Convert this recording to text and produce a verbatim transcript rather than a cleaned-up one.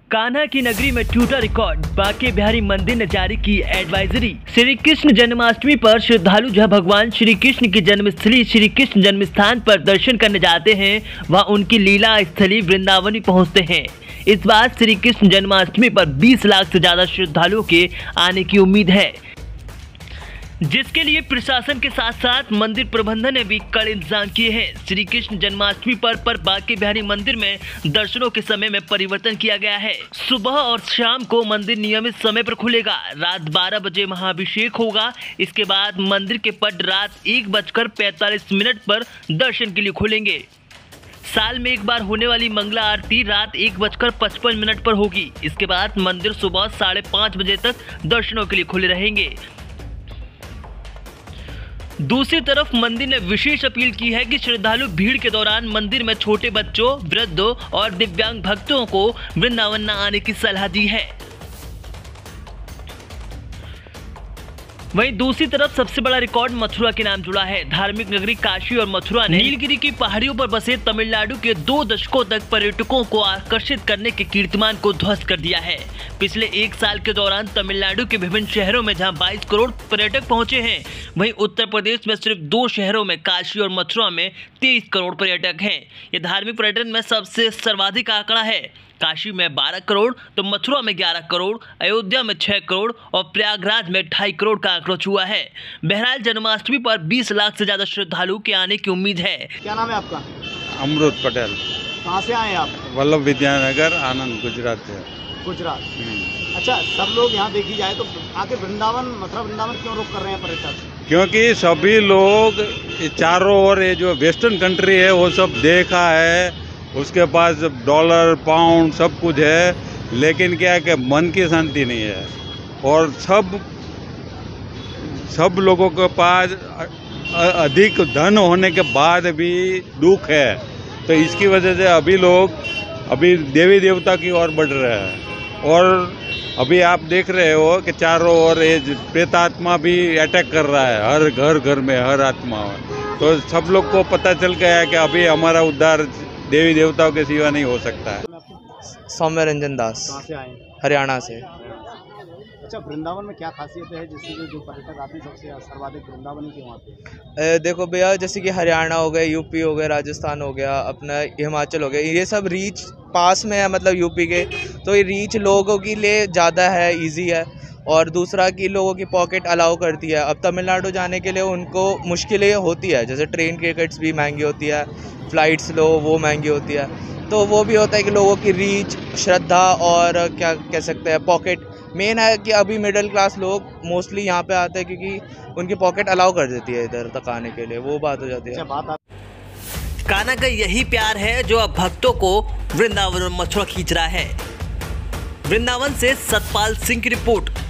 कान्हा की नगरी में टूटा रिकॉर्ड, बांके बिहारी मंदिर ने जारी की एडवाइजरी। श्री कृष्ण जन्माष्टमी पर श्रद्धालु जहां भगवान श्री कृष्ण की जन्मस्थली श्री कृष्ण जन्म स्थान पर दर्शन करने जाते हैं, वहां उनकी लीला स्थली वृंदावन भी पहुंचते हैं। इस बार श्री कृष्ण जन्माष्टमी पर बीस लाख से ज्यादा श्रद्धालुओं के आने की उम्मीद है, जिसके लिए प्रशासन के साथ साथ मंदिर प्रबंधन ने भी कड़े इंतजाम किए हैं। श्री कृष्ण जन्माष्टमी पर पर बांके बिहारी मंदिर में दर्शनों के समय में परिवर्तन किया गया है। सुबह और शाम को मंदिर नियमित समय पर खुलेगा। रात बारह बजे महाअभिषेक होगा। इसके बाद मंदिर के पट रात एक बजकर पैंतालीस मिनट पर दर्शन के लिए खुलेंगे। साल में एक बार होने वाली मंगला आरती रात एक बजकर पचपन मिनट पर होगी। इसके बाद मंदिर सुबह साढ़े पाँच बजे तक दर्शनों के लिए खुले रहेंगे। दूसरी तरफ मंदिर ने विशेष अपील की है कि श्रद्धालु भीड़ के दौरान मंदिर में छोटे बच्चों, वृद्धों और दिव्यांग भक्तों को वृंदावन न आने की सलाह दी है। वहीं दूसरी तरफ सबसे बड़ा रिकॉर्ड मथुरा के नाम जुड़ा है। धार्मिक नगरी काशी और मथुरा ने नीलगिरी की पहाड़ियों पर बसे तमिलनाडु के दो दशकों तक पर्यटकों को आकर्षित करने के कीर्तिमान को ध्वस्त कर दिया है। पिछले एक साल के दौरान तमिलनाडु के विभिन्न शहरों में जहां बाईस करोड़ पर्यटक पहुंचे हैं, वहीं उत्तर प्रदेश में सिर्फ दो शहरों में काशी और मथुरा में तेईस करोड़ पर्यटक हैं। ये धार्मिक पर्यटन में सबसे सर्वाधिक आंकड़ा है। काशी में बारह करोड़ तो मथुरा में ग्यारह करोड़, अयोध्या में छह करोड़ और प्रयागराज में ढाई करोड़ का आंकड़ा छुआ है। बहरहाल जन्माष्टमी पर बीस लाख से ज्यादा श्रद्धालु के आने की उम्मीद है। क्या नाम है आपका? अमृत पटेल। कहाँ से आए आप? वल्लभ विद्यानगर, आनंद, गुजरात से। गुजरात। अच्छा, सब लोग यहाँ देखी जाए तो आके वृंदावन, मथुरा वृंदावन क्यों रुक कर रहे हैं पर्यटक? क्योंकि सभी लोग चारों ओर ये जो वेस्टर्न कंट्री है वो सब देखा है, उसके पास डॉलर पाउंड सब कुछ है, लेकिन क्या है कि मन की शांति नहीं है। और सब सब लोगों के पास अधिक धन होने के बाद भी दुख है। तो इसकी वजह से अभी लोग अभी देवी देवता की ओर बढ़ रहे हैं। और अभी आप देख रहे हो कि चारों ओर ये प्रेतात्मा भी अटैक कर रहा है, हर घर घर में, हर आत्मा में। तो सब लोग को पता चल गया है कि अभी हमारा उद्धार देवी देवताओं के सिवा नहीं हो सकता है। सौम्य रंजन दास। कहाँ से आए? हरियाणा से। अच्छा, वृंदावन में क्या खासियत है जिससे जो पर्यटक आते हैं सबसे सर्वाधिक वृंदावन ही क्यों आते हैं? देखो भैया, जैसे कि हरियाणा हो गया, यूपी हो गया, राजस्थान हो गया, अपना हिमाचल हो गया, ये सब रीच पास में है, मतलब यूपी के, तो ये रीच लोगों के लिए ज़्यादा है, इजी है। और दूसरा कि लोगों की पॉकेट अलाउ करती है। अब तमिलनाडु जाने के लिए उनको मुश्किलें होती है, जैसे ट्रेन की टिकट्स भी महंगी होती है, फ़्लाइट्स लो वो महंगी होती है। तो वो भी होता है कि लोगों की रीच, श्रद्धा और क्या कह सकते हैं पॉकेट मेन है कि अभी मिडिल क्लास लोग मोस्टली यहाँ पे आते हैं क्योंकि उनकी पॉकेट अलाउ कर देती है इधर तक आने के लिए, वो बात हो जाती है। कान्हा का यही प्यार है जो अब भक्तों को वृंदावन और मथुरा खींच रहा है। वृंदावन से सतपाल सिंह की रिपोर्ट।